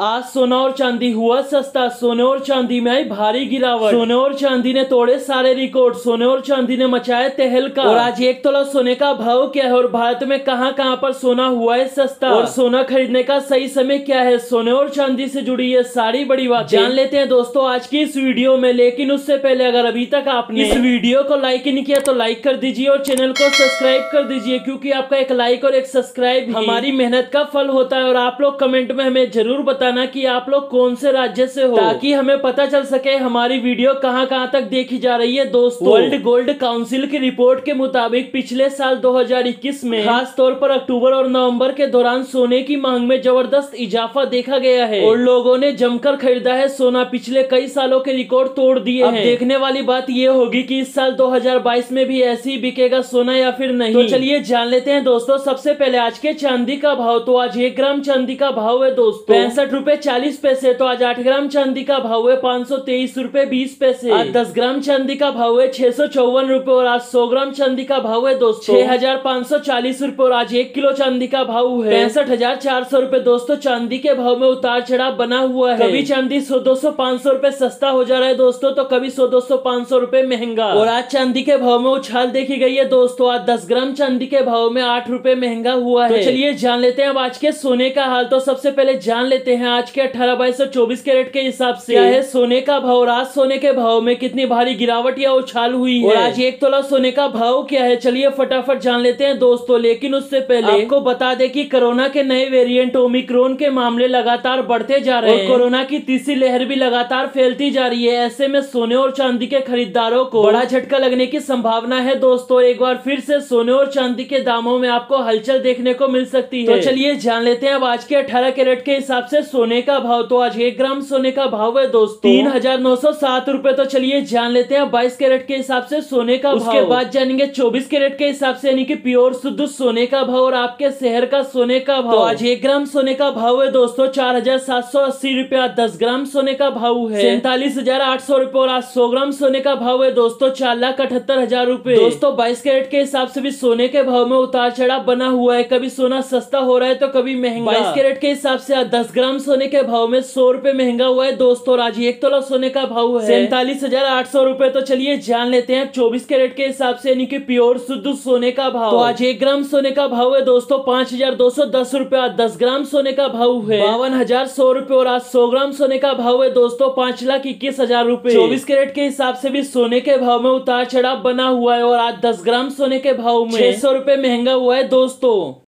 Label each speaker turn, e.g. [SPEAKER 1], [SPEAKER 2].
[SPEAKER 1] आज सोना और चांदी हुआ सस्ता। सोने और चांदी में आई भारी गिरावट। सोने और चांदी ने तोड़े सारे रिकॉर्ड। सोने और चांदी ने मचाया तहलका। और आज 1 तोला सोने का भाव क्या है और भारत में कहां कहां पर सोना हुआ है सस्ता और सोना खरीदने का सही समय क्या है, सोने और चांदी से जुड़ी ये सारी बड़ी बात जान लेते हैं दोस्तों आज की इस वीडियो में। लेकिन उससे पहले अगर अभी तक आपने इस वीडियो को लाइक नहीं किया तो लाइक कर दीजिए और चैनल को सब्सक्राइब कर दीजिए, क्योंकि आपका एक लाइक और एक सब्सक्राइब हमारी मेहनत का फल होता है। और आप लोग कमेंट में हमें जरूर बताना कि आप लोग कौन से राज्य से हो, ताकि हमें पता चल सके हमारी वीडियो कहां कहां तक देखी जा रही है। दोस्तों, वर्ल्ड गोल्ड काउंसिल की रिपोर्ट के मुताबिक पिछले साल 2021 में खास तौर पर अक्टूबर और नवंबर के दौरान सोने की मांग में जबरदस्त इजाफा देखा गया है और लोगों ने जमकर खरीदा है सोना। पिछले कई सालों के रिकॉर्ड तोड़ दिए हैं। देखने वाली बात ये होगी कि इस साल 2022 में भी ऐसे ही बिकेगा सोना या फिर नहीं। तो चलिए जान लेते हैं दोस्तों। सबसे पहले आज के चांदी का भाव। तो आज 1 ग्राम चांदी का भाव है दोस्तों 65 रुपए 40 पैसे। तो आज 8 ग्राम चांदी का भाव है 523 रुपए 20 पैसे। आज 10 ग्राम चांदी का भाव है 654 रुपए। और आज 100 ग्राम चांदी का भाव है दोस्तों 6540 रुपए। और आज 1 किलो चांदी का भाव है 65,400 रुपए। दोस्तों, चांदी के भाव में उतार चढ़ाव बना हुआ है। कभी चांदी 100-200-500 रुपए सस्ता हो जा रहा है दोस्तों, तो कभी 100-200-500 रुपए महंगा। और आज चांदी के भाव में उछाल देखी गई है दोस्तों। आज 10 ग्राम चांदी के भाव में 8 रुपए महंगा हुआ है। तो चलिए जान लेते हैं अब आज के सोने का हाल। तो सबसे पहले जान लेते हैं आज के 18/24 कैरेट के हिसाब से क्या है सोने का भाव। आज सोने के भाव में कितनी भारी गिरावट या उछाल हुई है और आज 1 तोला सोने का भाव क्या है, चलिए फटाफट जान लेते हैं दोस्तों। लेकिन उससे पहले आपको बता दें कि कोरोना के नए वेरिएंट ओमिक्रॉन के मामले लगातार बढ़ते जा रहे हैं और कोरोना की तीसरी लहर भी लगातार फैलती जा रही है। ऐसे में सोने और चांदी के खरीदारों को बड़ा झटका लगने की संभावना है दोस्तों। एक बार फिर से सोने और चांदी के दामों में आपको हलचल देखने को मिल सकती है। तो चलिए जान लेते हैं अब आज के 18 कैरेट के हिसाब से सोने का भाव। तो आज 1 ग्राम सोने का भाव है दोस्तों 3,907 रुपए। तो चलिए जान लेते हैं 22 कैरेट के हिसाब से सोने का भाव। उसके बाद जानेंगे 24 कैरेट के हिसाब से, यानी कि प्योर शुद्ध सोने का भाव और आपके शहर का सोने का भाव। तो आज 1 ग्राम सोने का भाव है दोस्तों 4,780 रुपया। 10 ग्राम सोने का भाव है 47,800 रुपए। और आज 100 ग्राम सोने का भाव है दोस्तों 4,78,000 रुपए। दोस्तों, 22 कैरेट के हिसाब से भी सोने के भाव में उतार चढ़ाव बना हुआ है। कभी सोना सस्ता हो रहा है तो कभी महंगा। 22 कैरेट के हिसाब से आज 10 ग्राम सोने के भाव में 100 रुपए महंगा हुआ है दोस्तों। और आज 1 तोला सोने का भाव है 47,800 रुपए। तो चलिए जान लेते हैं 24 कैरेट के हिसाब से, यानी कि प्योर शुद्ध सोने का भाव। तो आज 1 ग्राम सोने का भाव है दोस्तों 5,210 रुपया। 10 ग्राम सोने का भाव है 52,100 रुपए। और आज 100 ग्राम सोने का भाव है दोस्तों 5,21,000 रुपए। 24 कैरेट के हिसाब से भी सोने के भाव में उतार चढ़ाव बना हुआ है और आज 10 ग्राम सोने के भाव में 600 रुपए महंगा हुआ है दोस्तों।